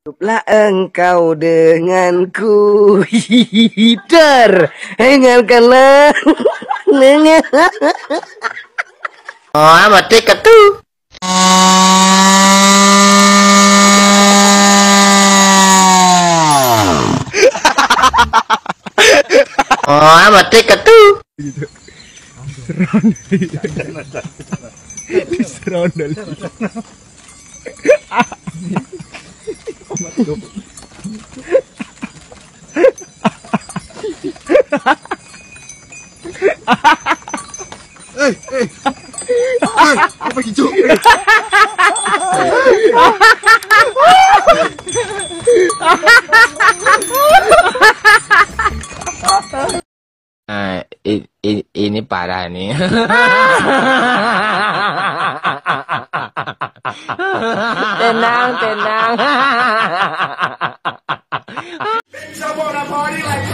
Hiduplah engkau denganku, hider, dengarkanlah. Oh, mati ketu. Oh, mati ketu. Serondol. Apa hijau? Ini parah nih. Tenang, tenang. Bitch, I wanna party like